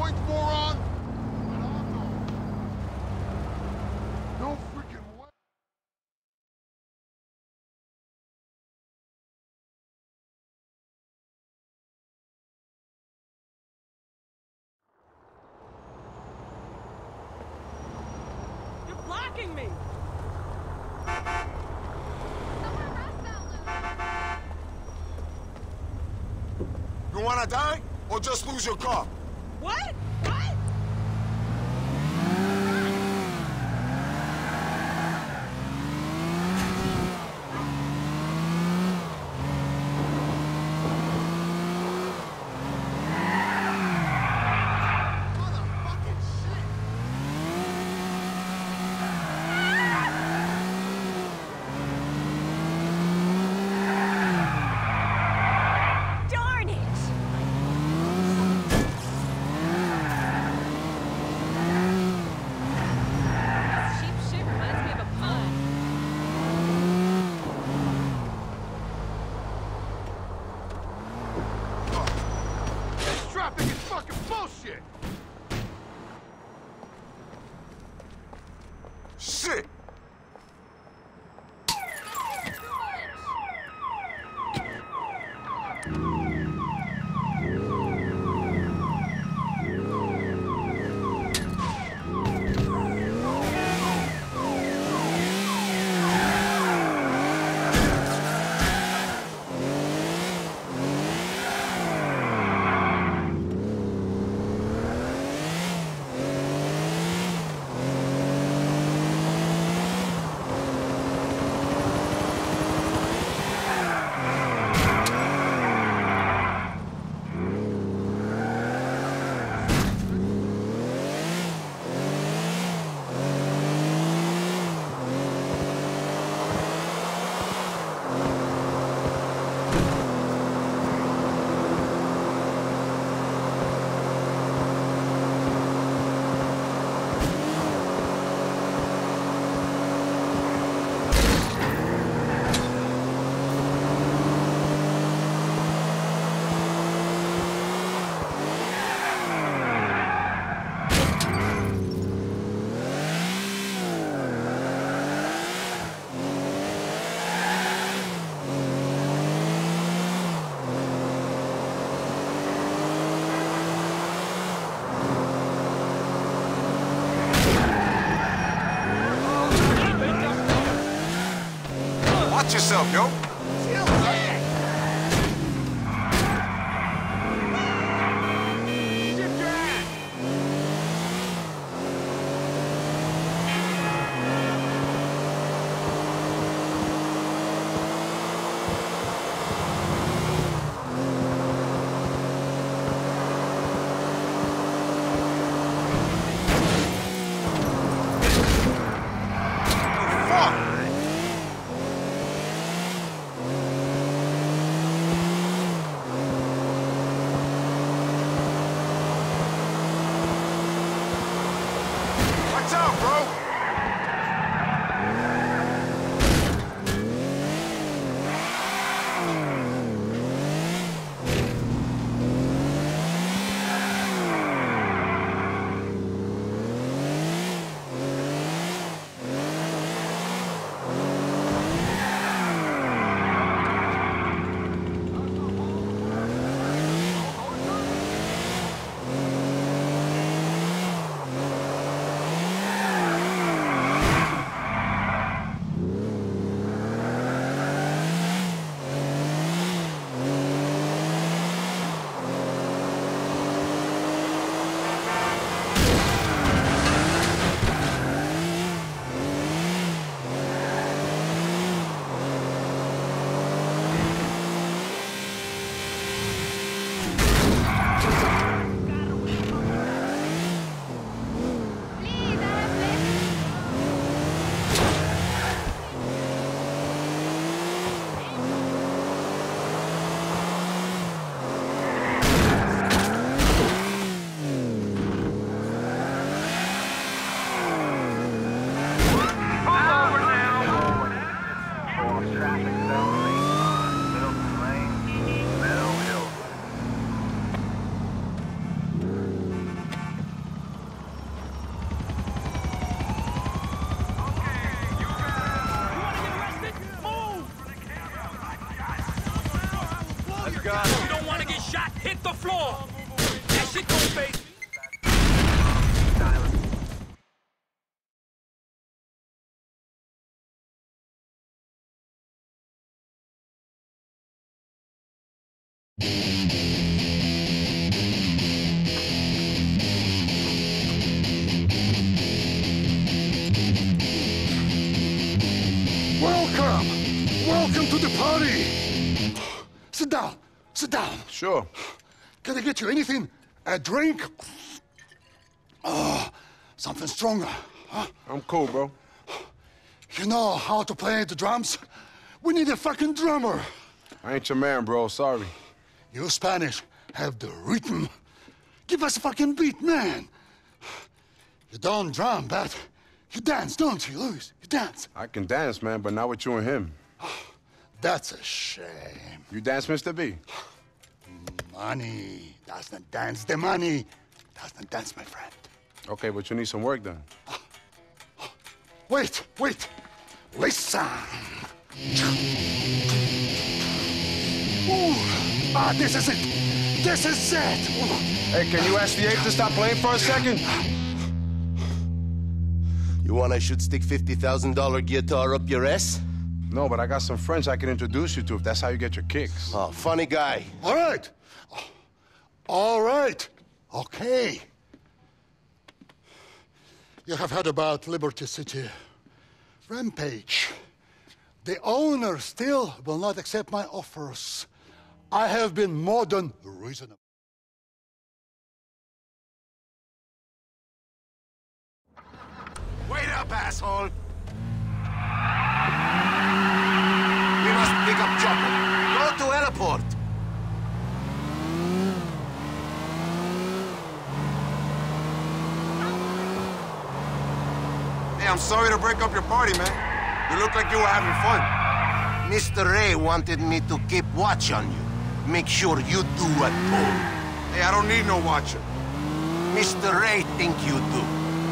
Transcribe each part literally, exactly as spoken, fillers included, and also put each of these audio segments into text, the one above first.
points, moron! No freaking way! You're blocking me! You wanna die? Or just lose your car? What? What? Motherfucking shit! Darn it! This cheap shit reminds me of a pun. This traffic is fucking bullshit! Shit! Watch yourself, yo! shit gon' face. Welcome! Welcome to the party! Sit down, sit down. Sure. Can I get you anything? A drink? Oh, something stronger, huh? I'm cool, bro. You know how to play the drums? We need a fucking drummer. I ain't your man, bro. Sorry. You Spanish have the rhythm. Give us a fucking beat, man. You don't drum, but you dance, don't you, Luis? You dance. I can dance, man, but not with you and him. That's a shame. You dance, Mister B? Money doesn't dance. The money doesn't dance, my friend. Okay, but you need some work done. Wait, wait. Listen. Ooh. Ah, this is it. This is it. Ooh. Hey, can you ask the ape to stop playing for a second? You want I should stick fifty thousand dollar guitar up your ass? No, but I got some friends I can introduce you to if that's how you get your kicks. Oh, funny guy. All right. All right. Okay. You have heard about Liberty City Rampage. The owner still will not accept my offers. I have been more than reasonable. Wait up, asshole! We must pick up chopper. Go to airport. Hey, I'm sorry to break up your party, man. You look like you were having fun. Mister Ray wanted me to keep watch on you. Make sure you do what told. Hey, I don't need no watcher. Mister Ray think you do.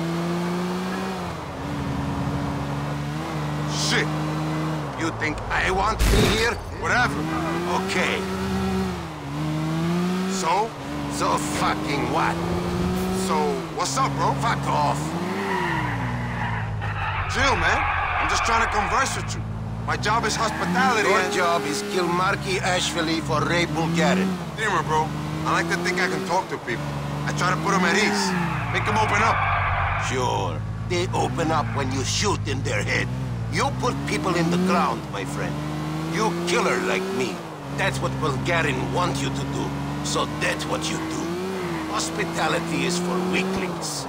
Shit. You think I want me here? Whatever. Okay. So? So fucking what? So, what's up, bro? Fuck off. Chill, man. I'm just trying to converse with you. My job is hospitality Your and... job is kill Marky Ashvili for Ray Bulgarin. Dimmer, bro. I like to think I can talk to people. I try to put them at ease. Make them open up. Sure. They open up when you shoot in their head. You put people in the ground, my friend. You killer like me. That's what Bulgarin want you to do. So that's what you do. Hospitality is for weaklings.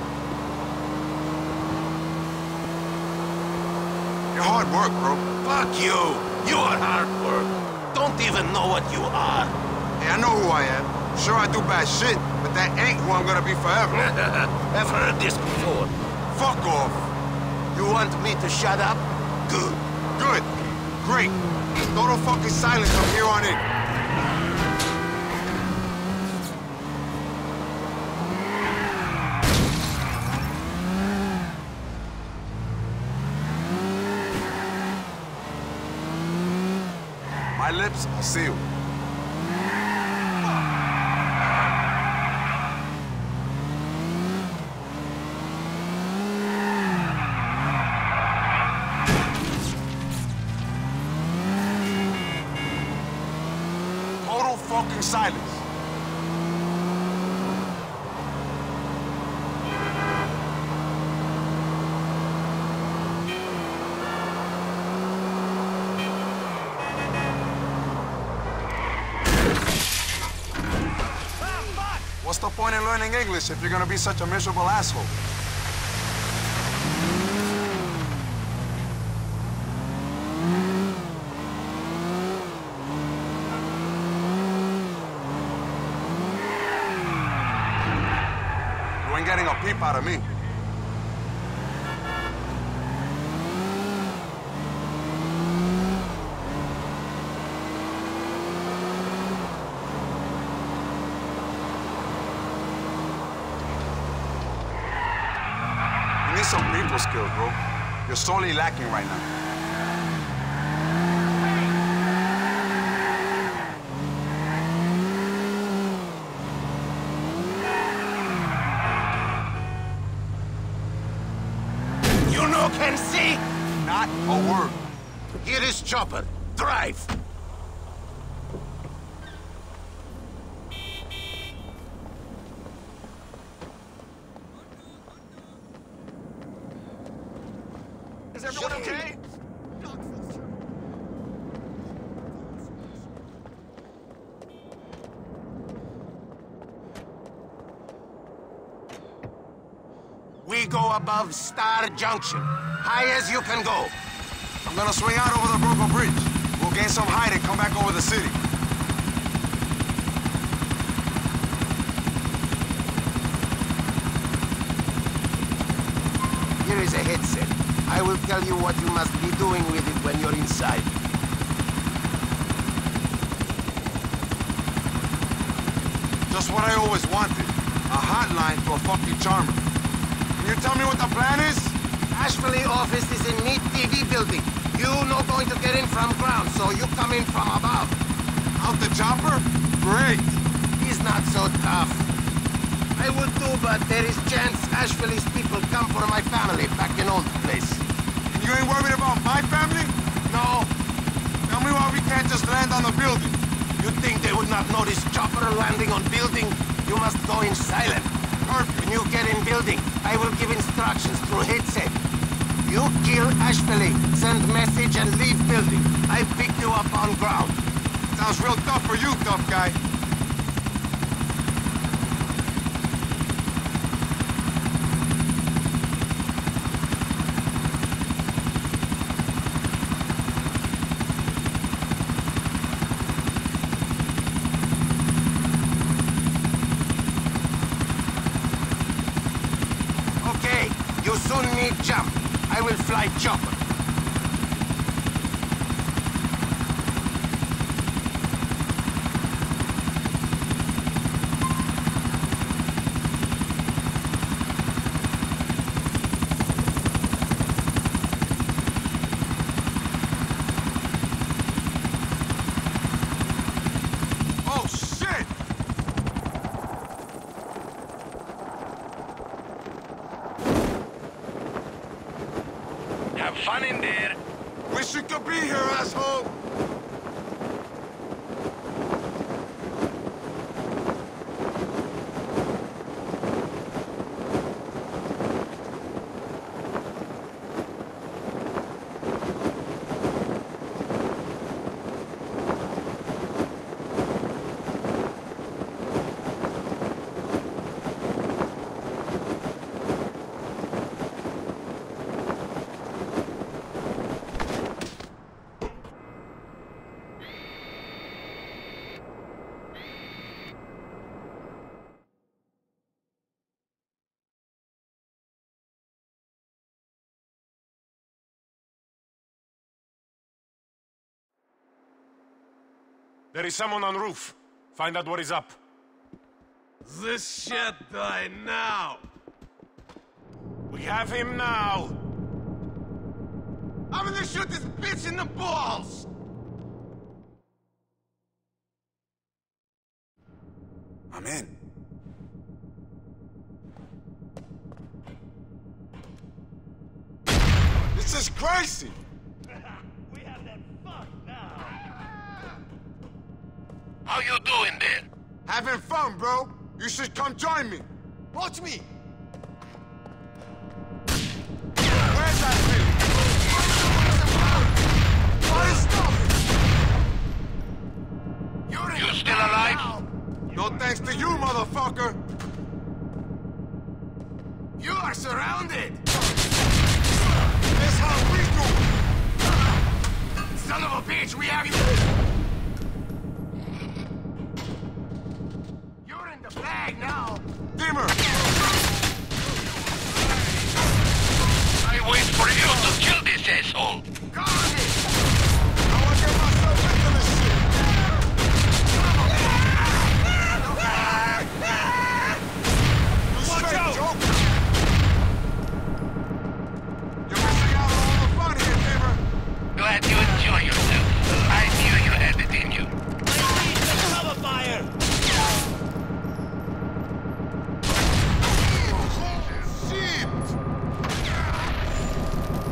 You're hard work, bro. Fuck you! You are hard work. Don't even know what you are. Hey, I know who I am. Sure, I do bad shit, but that ain't who I'm gonna be forever. I've heard this before. Fuck off. You want me to shut up? Good. Good. Great. Total fucking silence from here on in. My lips are sealed. Total fucking silence. What's the point in learning English if you're gonna be such a miserable asshole? You ain't getting a peep out of me. You need some people skills, bro. You're sorely lacking right now. can see? Not a word. Here is Chopper. Drive! Is everyone okay? We go above Star Junction. High as you can go. I'm gonna swing out over the Brooklyn Bridge. We'll gain some height and come back over the city. Here is a headset. I will tell you what you must be doing with it when you're inside. Just what I always wanted. A hotline to a fucking charmer. Can you tell me what the plan is? Asheville office is in Meat T V building. You no going to get in from ground, so you come in from above. Out the chopper? Great. He's not so tough. I would too, but there is chance Asheville's people come for my family back in old place. And you ain't worried about my family? No. Tell me why we can't just land on the building. You think they would not notice chopper landing on building? You must go in silent. Perfect. When you get in building, I will give instructions through headset. You kill Asheville, send message and leave building. I pick you up on ground. Sounds real tough for you, tough guy. Okay, you soon need jump. I will fly chopper. Oh, shit! Have fun in there. Wish you could be here, asshole! There is someone on roof. Find out what is up. This shit die now! We have him now. I'm gonna shoot this bitch in the balls! I'm in. This is crazy! We have that fucked now. How you doing there? Having fun, bro. You should come join me. Watch me. Where's that thing? What is stopping? You're You still alive? No thanks to you, motherfucker. You are surrounded! This how we do. Son of a bitch, we have you! You're in the bag now! Dimmer. I wait for you to kill this asshole! Come on in! I want to get myself into this shit. You straight, Joker. You're missing out on all the fun here, Dimmer. Glad you enjoy yourself. I knew you had it in you. Cover fire! Shit!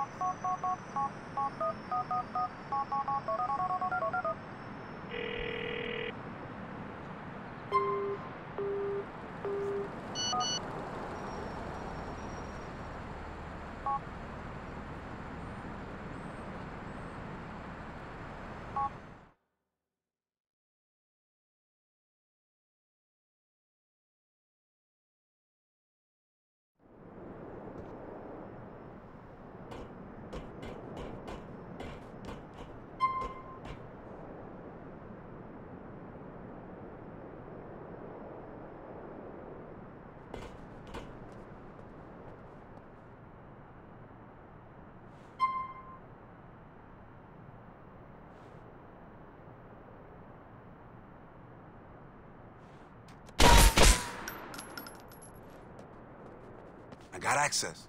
I got access.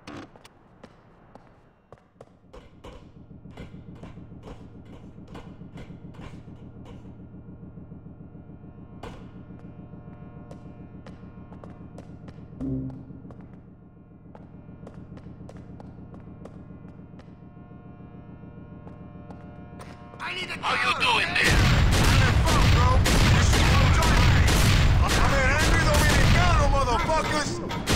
I need a How you doing there? Fuck, bro. You should come join me. I'm an angry Dominicano, motherfuckers.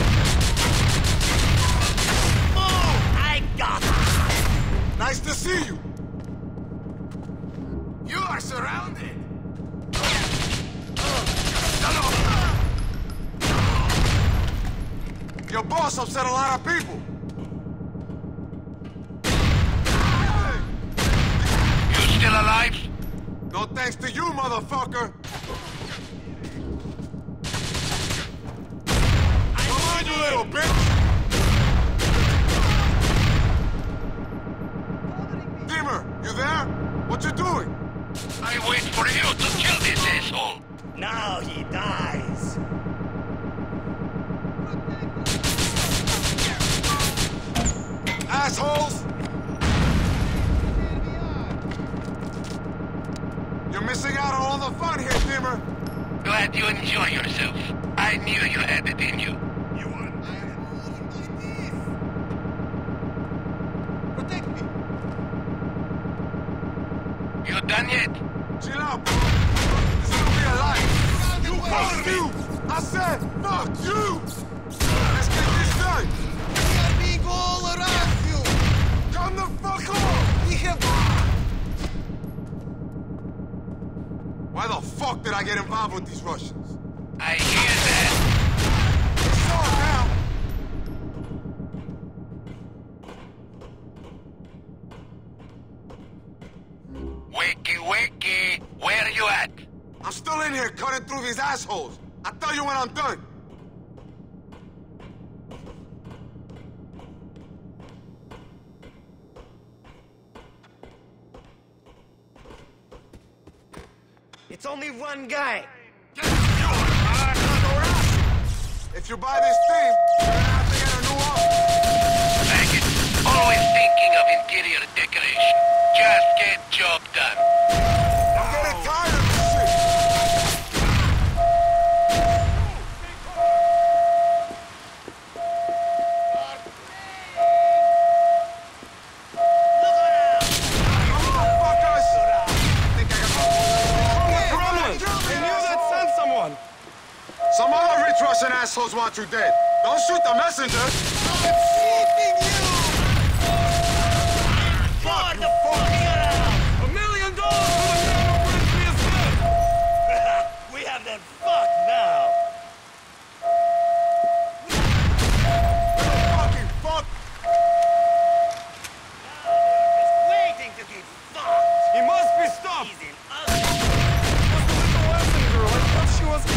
I got it! Nice to see you. You are surrounded! Your boss upset a lot of people. You still alive? No thanks to you, motherfucker. Come on, you little bitch. Dimmer, you there? What you doing? I wait for you to kill this asshole! Now he dies. Assholes! You're missing out on all the fun here, Dimmer. Glad you enjoy yourself. I knew you had it in you. You want? Protect me. You done yet? Chill out, bro. This is gonna be a life. You fuck you! I said, fuck you! Let's get this done. We are being all around you. Come the fuck on! We have. Why the fuck did I get involved with these Russians? I hear that. It's all now. Wakey, wakey, where are you at? I'm still in here cutting through these assholes. I'll tell you when I'm done. It's only one guy. If you buy this thing, you're gonna have to get a new office. Maggot, always thinking of interior decoration. Just get job done. I'm getting tired of this shit. Motherfuckers! Think I got Kremlin! I knew that sent someone. Some other rich Russian assholes want you dead. Don't shoot the messenger. I'm shooting you! Fuck the fuck out! A million dollars for the man who brings me his gun! We have them fucked now! Fucking fuck! Now they're just waiting to be fucked! He must be stopped! He's in ugly. What's the little Western girl? I thought she was...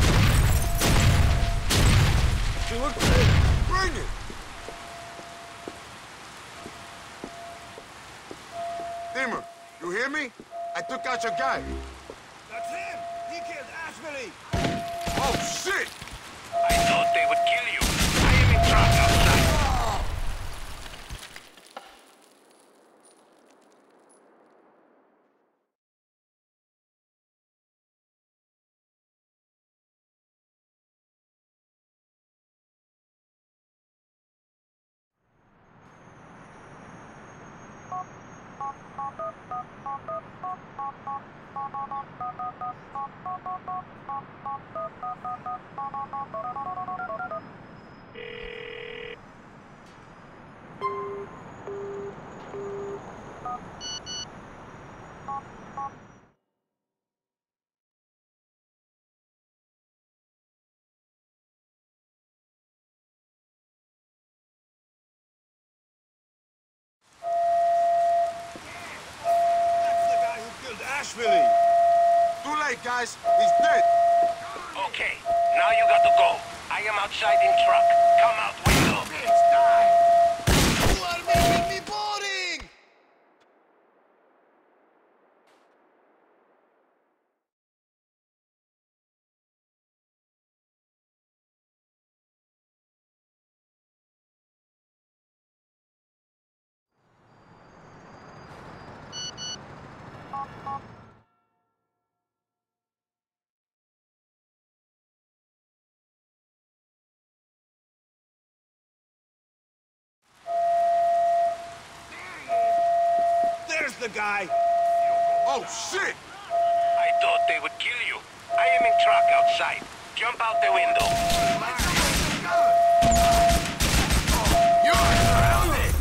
She looked good. Bring it! Dimmer, you hear me? I took out your guy. That's him! He killed Ashbury! Oh, shit! I thought they would kill you. I am in trouble outside. That's the guy who killed Ashvili. Too late, guys. He's dead. Okay, now you got to go. I am outside in truck. Come out window. You are making me boring! There's the guy. Oh, shit! I thought they would kill you. I am in truck outside. Jump out the window. You're surrounded!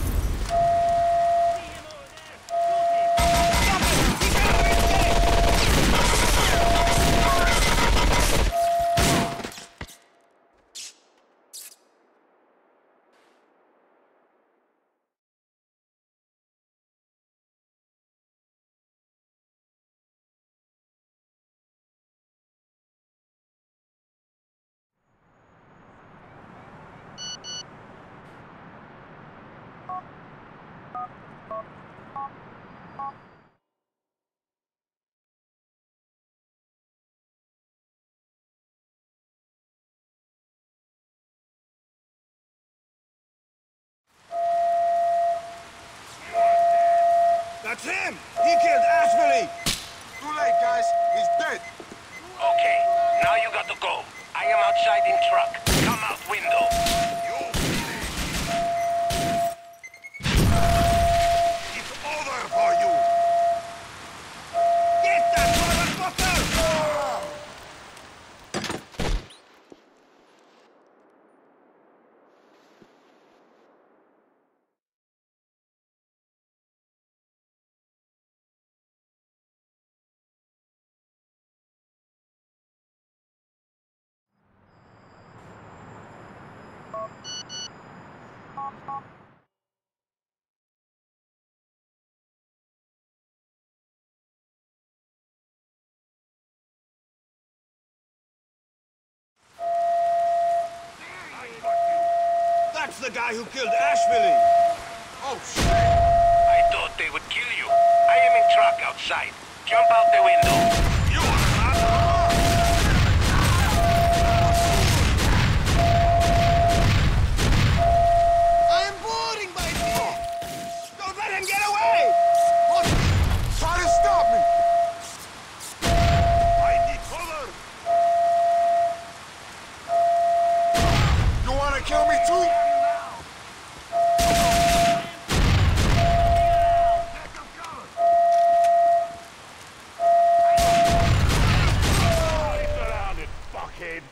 That's him! He killed Ashvili! Too late, guys. He's dead. Okay, now you got to go. I am outside in truck. Come out window. It's over for you. Get that motherfucker! That's the guy who killed Ashvili! Oh, shit! I thought they would kill you. I am in truck outside. Jump out the window. You are not... I am boring, my dear! Don't let him get away! What? Try to stop me! I need cover! You wanna kill me too? Surrounded, fuckhead.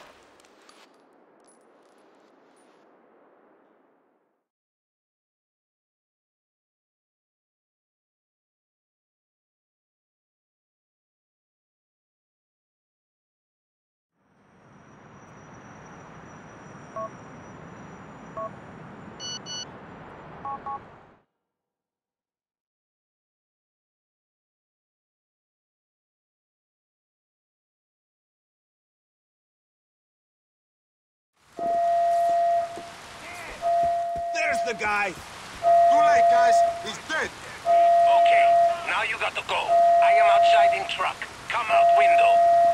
There's the guy! Too late, guys. He's dead. Okay, now you got to go. I am outside in truck. Come out window.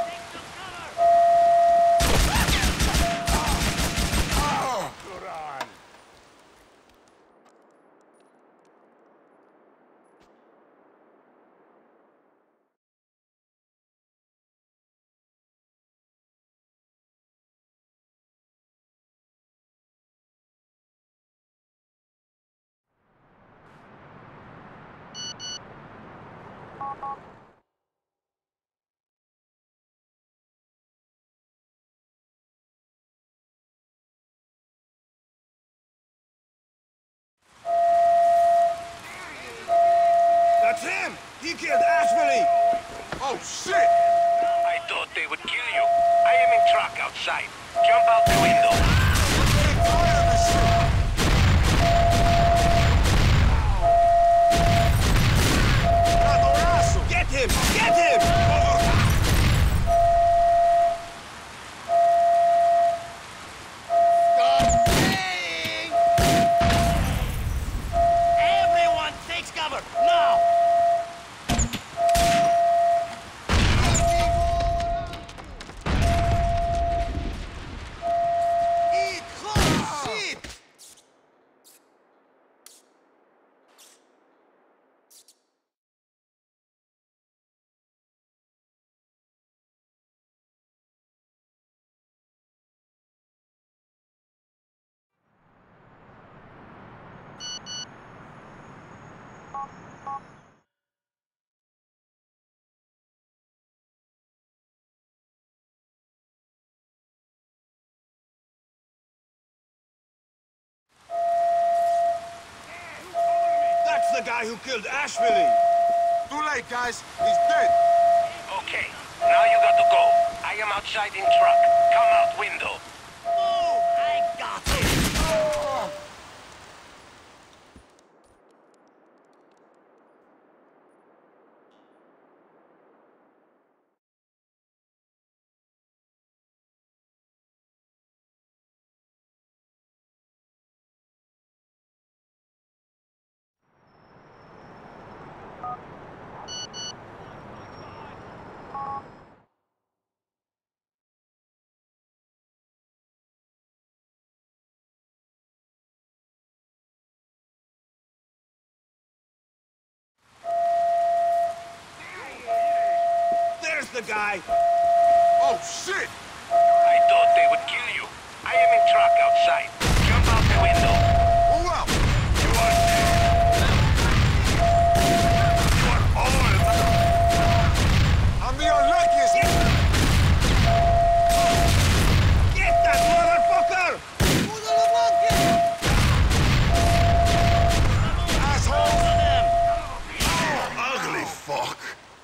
Good on. He killed Ashbury! Oh, shit! I thought they would kill you. I am in truck outside. Jump out the window. I'm getting tired of this shit! Cadorazo! Get him! Get him! Stop playing! Everyone takes cover, now! Shit! That's the guy who killed Ashbury! Too late, guys. He's dead. Okay, now you got to go. I am outside in truck. Come out window. Oh, I got him! Oh. There's the guy! Oh, shit! I thought they would kill you. I am in truck outside. Jump out the window. Who else? You are dead. You are all. I'm the unluckiest. Get that motherfucker! Asshole! Ugly fuck!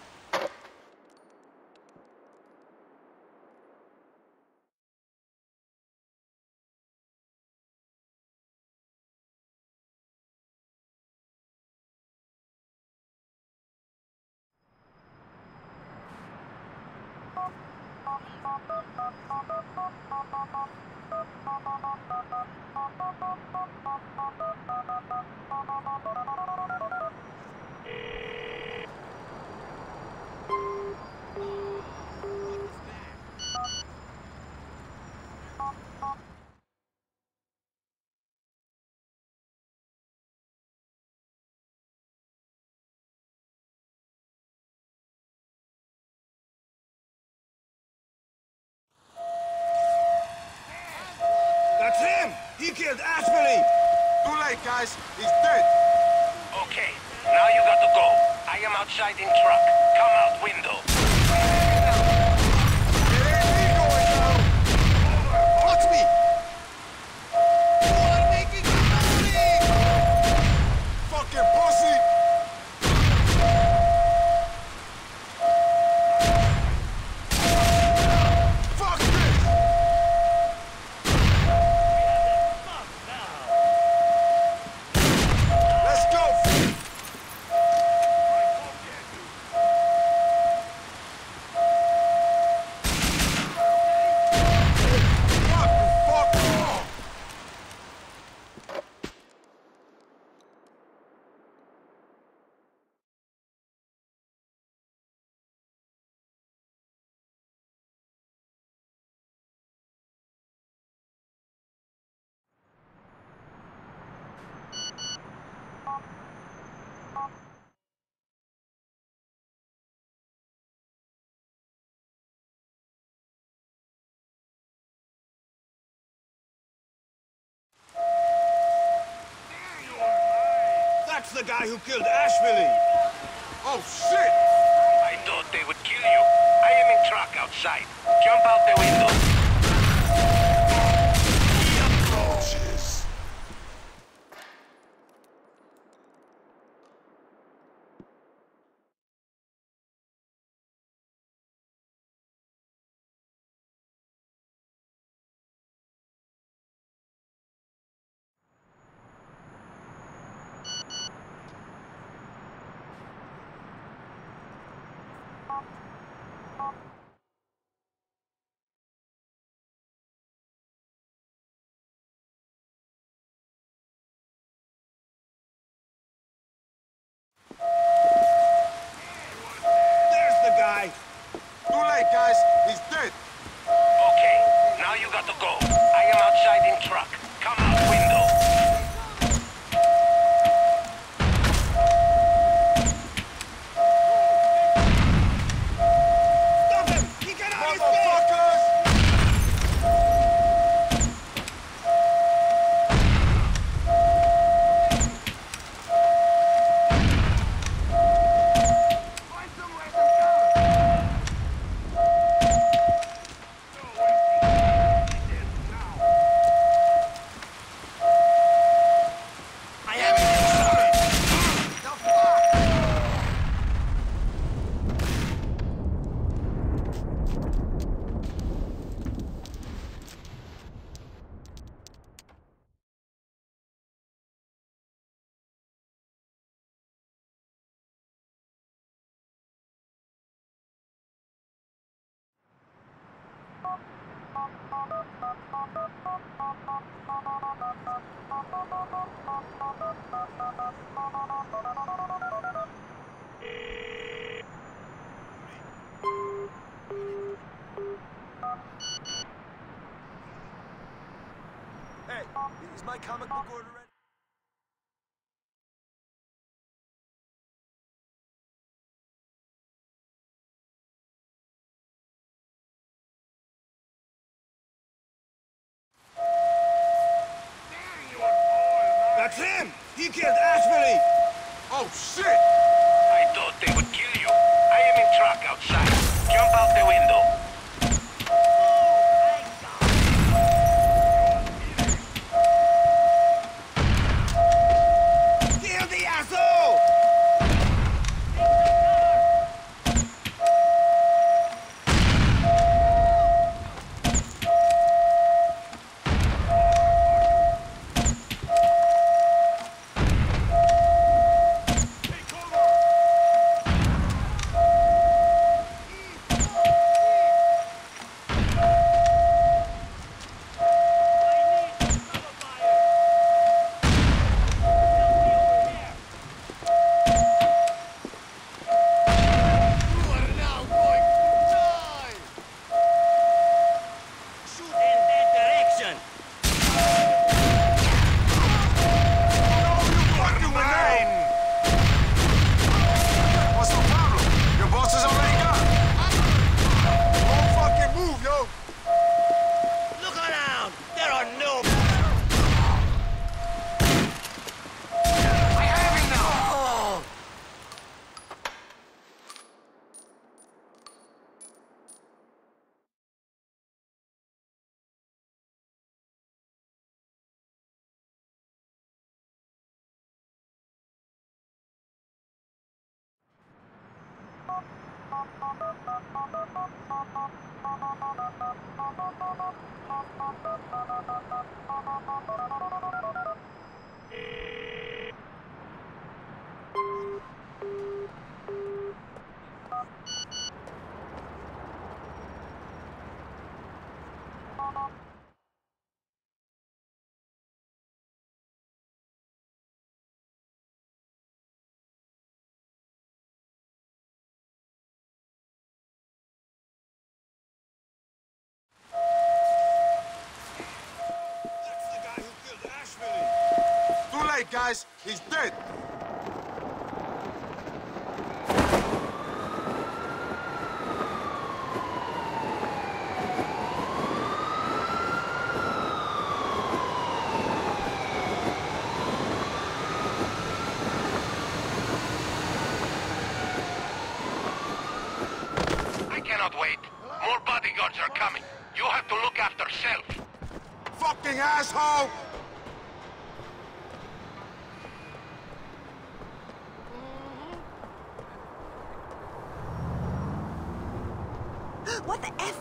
That's him! He killed Ashbury! Too late, guys. He's dead. Okay, now you got to go. I am outside in truck. Come out window. It ain't me going down. Watch me! You are making me money! Fucking pussy. Fuck this. Let's go. Fuck, fuck off. That's the guy who killed Ashbury! Oh, shit. I thought they would kill you. I am in truck outside. Jump out the window. Is my comic book order ready? That's him! He killed Ashbury! Oh, shit! I thought they would kill you. I am in truck outside. Jump out the window. Kill the asshole! Guys, he's dead! I cannot wait. More bodyguards are coming. You have to look after self. Fucking asshole! What the F